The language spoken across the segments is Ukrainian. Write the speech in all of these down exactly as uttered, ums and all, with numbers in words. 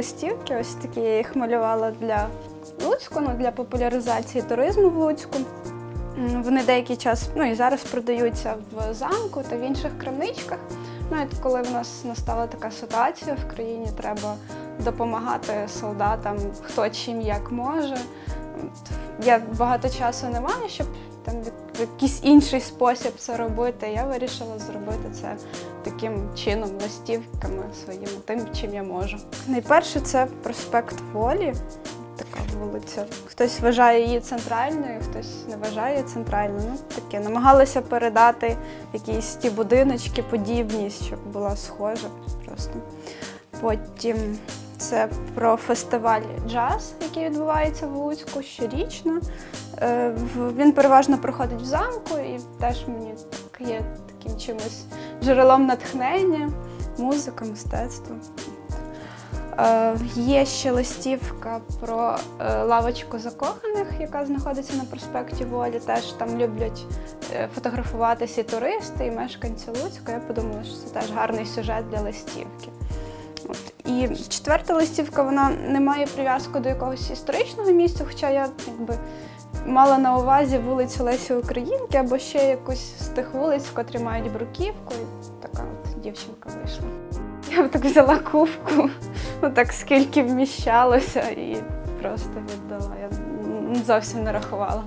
листівки, ось такі я їх малювала для Луцьку, ну, для популяризації туризму в Луцьку. Вони деякий час, ну і зараз продаються в замку та в інших крамничках. Ну, і коли в нас настала така ситуація в країні, треба допомагати солдатам, хто чим як може. Я багато часу не маю, щоб там в якийсь інший спосіб це робити. Я вирішила зробити це таким чином, листівками своїми, тим, чим я можу. Найперше це проспект Волі, така вулиця. Хтось вважає її центральною, хтось не вважає центральною. Ну, таке. Намагалася передати якісь ті будиночки, подібність, щоб була схожа просто. Потім це про фестиваль джаз, який відбувається в Луцьку щорічно. Він переважно проходить в замку і теж мені так є таким чимось джерелом натхнення, музика, мистецтво. Є ще листівка про лавочку закоханих, яка знаходиться на проспекті Волі. Теж там люблять фотографуватися і туристи, і мешканці Луцька. Я подумала, що це теж гарний сюжет для листівки. От. І четверта листівка, вона не має прив'язку до якогось історичного місця, хоча я якби мала на увазі вулицю Лесі Українки або ще якусь з тих вулиць, котрі мають бруківку, і така от дівчинка вийшла. Я так взяла кубку, ну так скільки вміщалося, і просто віддала. Я зовсім не рахувала.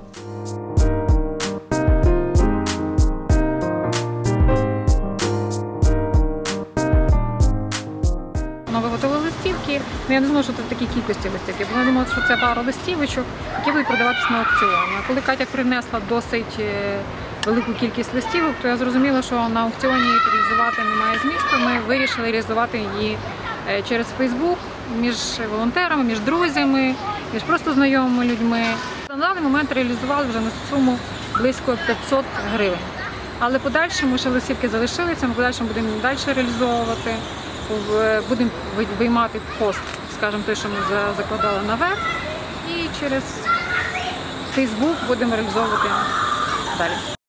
Виготовили листівки, але я не думала, що це такі кількості листівки, бо я думала, що це пару листівочок, які будуть продаватися на аукціоні. А коли Катя принесла досить велику кількість листівок, то я зрозуміла, що на аукціоні її реалізувати немає змісту. Ми вирішили реалізувати її через Фейсбук, між волонтерами, між друзями, між просто знайомими людьми. На даний момент реалізували вже на суму близько п'ятсот гривень. Але подальшому ще листівки залишилися, ми подальшому будемо далі реалізовувати. Будемо виймати пост, скажімо, той, що ми закладали наверх, і через Фейсбук будемо реалізовувати далі.